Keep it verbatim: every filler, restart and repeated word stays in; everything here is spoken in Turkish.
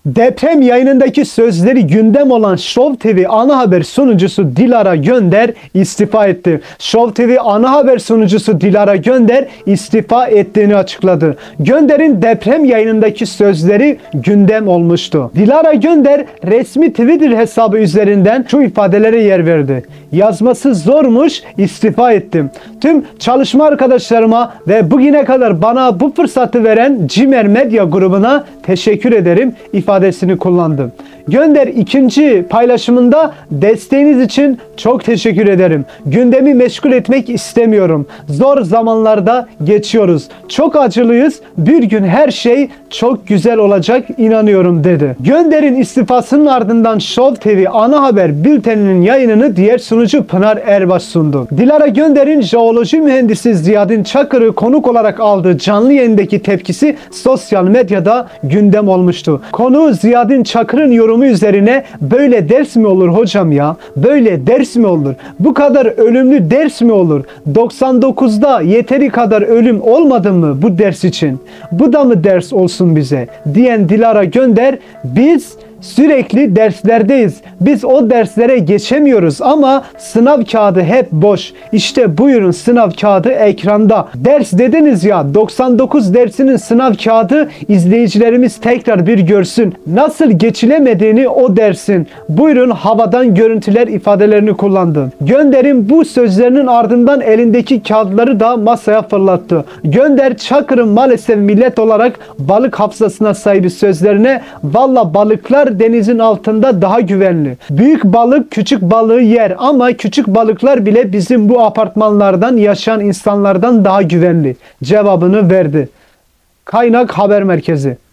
Deprem yayınındaki sözleri gündem olan Show T V ana haber sunucusu Dilara Gönder istifa etti. Show T V ana haber sunucusu Dilara Gönder istifa ettiğini açıkladı. Gönder'in deprem yayınındaki sözleri gündem olmuştu. Dilara Gönder resmi Twitter hesabı üzerinden şu ifadelere yer verdi. Yazması zormuş, istifa ettim. Tüm çalışma arkadaşlarıma ve bugüne kadar bana bu fırsatı veren Cimer Medya grubuna teşekkür ederim ifadesini kullandı. Gönder ikinci paylaşımında desteğiniz için çok teşekkür ederim. Gündemi meşgul etmek istemiyorum. Zor zamanlarda geçiyoruz. Çok acılıyız. Bir gün her şey çok güzel olacak inanıyorum dedi. Gönder'in istifasının ardından Show T V ana haber bülteninin yayınını diğer sunucu Pınar Erbaş sundu. Dilara Gönder'in jeoloji mühendisi Ziyadin Çakır'ı konuk olarak aldığı canlı yayındaki tepkisi sosyal medyada gündem olmuştu. Konu Ziyadin Çakır'ın yorumu üzerine böyle ders mi olur hocam ya? Böyle ders mi olur? Bu kadar ölümlü ders mi olur? doksan dokuzda yeteri kadar ölüm olmadı mı bu ders için? Bu da mı ders olsun bize? Diyen Dilara Gönder, biz sürekli derslerdeyiz. Biz o derslere geçemiyoruz ama sınav kağıdı hep boş. İşte buyurun sınav kağıdı ekranda. Ders dediniz ya, doksan dokuz dersinin sınav kağıdı, izleyicilerimiz tekrar bir görsün. Nasıl geçilemediğini o dersin. Buyurun havadan görüntüler ifadelerini kullandı. Gönder'in bu sözlerinin ardından elindeki kağıtları da masaya fırlattı. Gönder, Çakır'ın maalesef millet olarak balık hafızasına sahibi sözlerine valla balıklar denizin altında daha güvenli. Büyük balık küçük balığı yer ama küçük balıklar bile bizim bu apartmanlardan yaşayan insanlardan daha güvenli cevabını verdi. Kaynak Haber Merkezi.